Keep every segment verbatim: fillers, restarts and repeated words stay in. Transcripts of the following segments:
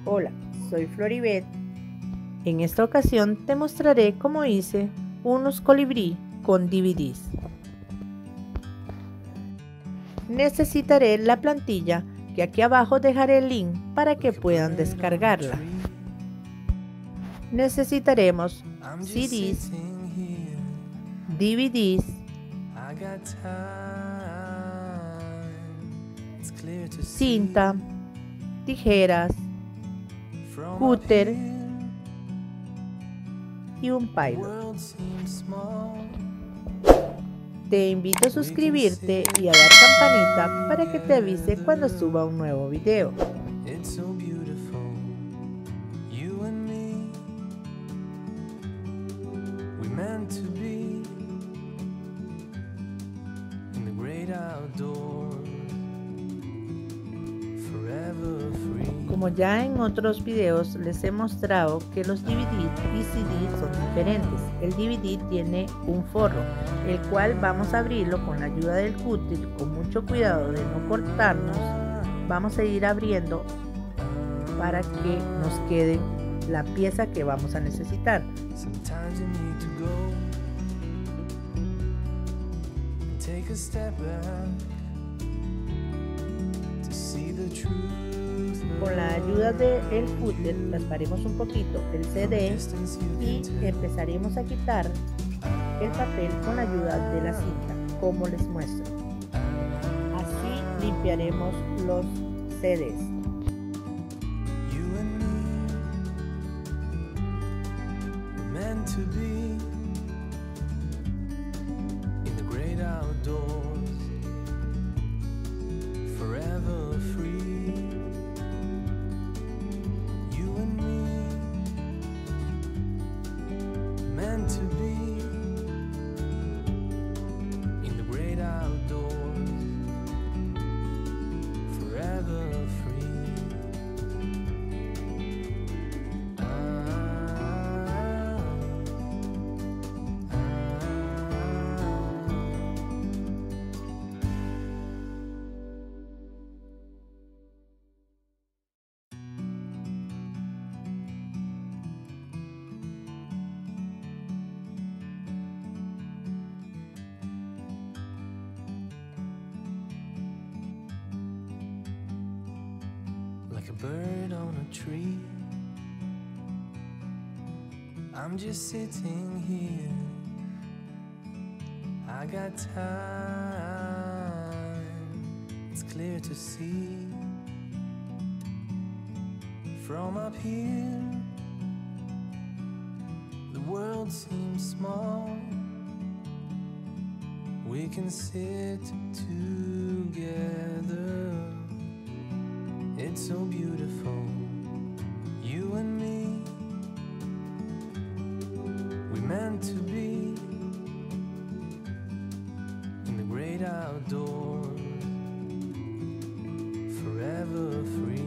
Hola, soy Floribet. En esta ocasión te mostraré cómo hice unos colibrí con D V Ds. Necesitaré la plantilla que aquí abajo dejaré el link para que puedan descargarla. Necesitaremos C Ds, D V Ds, cinta, tijeras, cúter y un pilot. Te invito a suscribirte y a dar campanita para que te avise cuando suba un nuevo video. Como ya en otros videos les he mostrado que los D V D y C D son diferentes. El D V D tiene un forro, el cual vamos a abrirlo con la ayuda del cúter, con mucho cuidado de no cortarnos. Vamos a ir abriendo para que nos quede la pieza que vamos a necesitar. Con la ayuda del cúter rasparemos un poquito el C D y empezaremos a quitar el papel con la ayuda de la cinta, como les muestro. Así limpiaremos los C Ds. Like a bird on a tree, I'm just sitting here. I got time, it's clear to see. From up here, the world seems small. We can sit together. It's so beautiful, you and me. We meant to be in the great outdoors, forever free.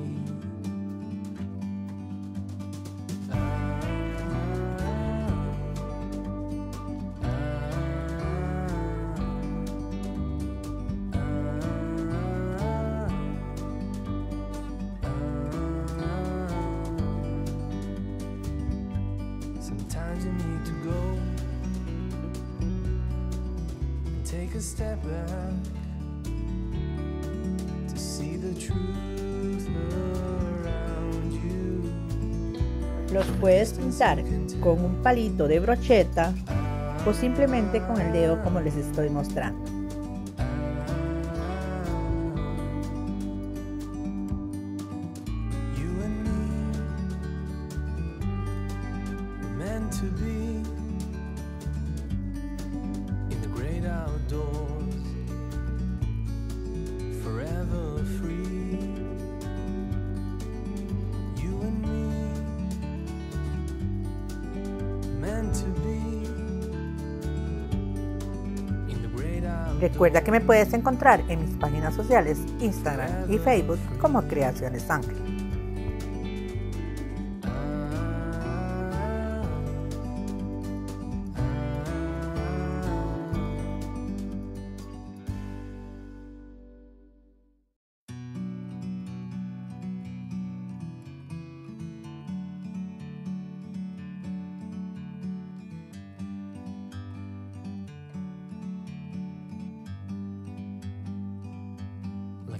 Sometimes you need to go and take a step back to see the truth around you. Los puedes pintar con un palito de brocheta o simplemente con el dedo, como les estoy mostrando. To be in the great outdoors, forever free. You and me, meant to be in the great outdoors. Recuerda que me puedes encontrar en mis páginas sociales, Instagram y Facebook como Creaciones Ángel.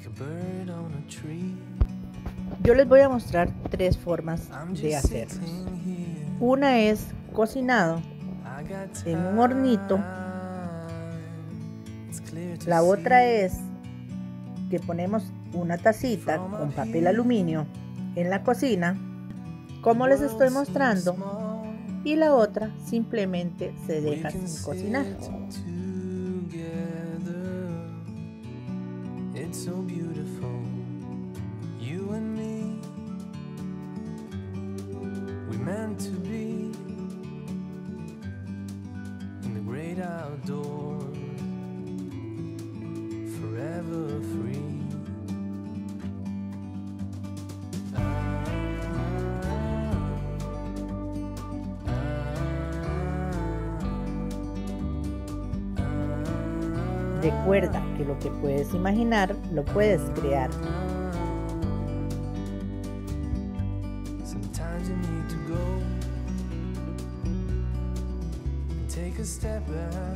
like a bird on a tree. Yo les voy a mostrar tres formas I'm de just hacerlos. sitting here. Una es cocinado I got en un hornito. time. It's clear to La otra see. es que ponemos una tacita con papel aluminio en la cocina, como les estoy mostrando, y la otra simplemente se We deja can sin cocinar. sit together. It's so beautiful, you and me. We meant to be in the great outdoors, forever free. Recuerda que lo que puedes imaginar lo puedes crear. Sometimes you need to go and take a step back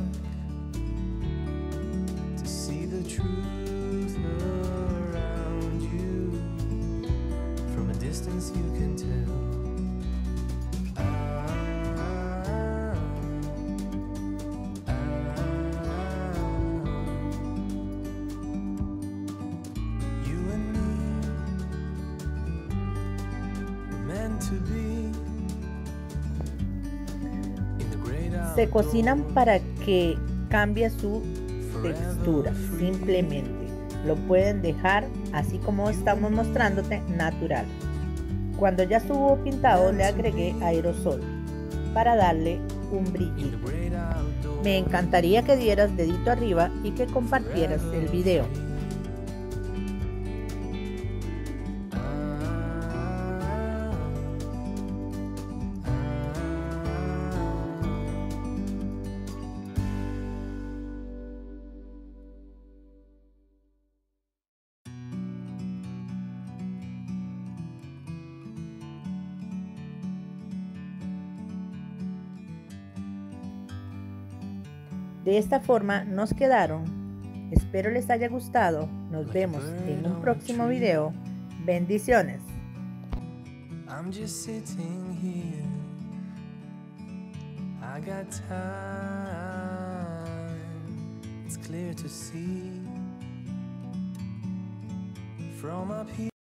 to see the truth around you. From a distance you can tell. Se cocinan para que cambie su textura, simplemente. Lo pueden dejar así como estamos mostrándote, natural. Cuando ya estuvo pintado, le agregué aerosol para darle un brillito. Me encantaría que dieras dedito arriba y que compartieras el video. De esta forma nos quedaron. Espero les haya gustado. Nos vemos en un próximo video. Bendiciones. I'm just sitting here. I got time. It's clear to see from up here.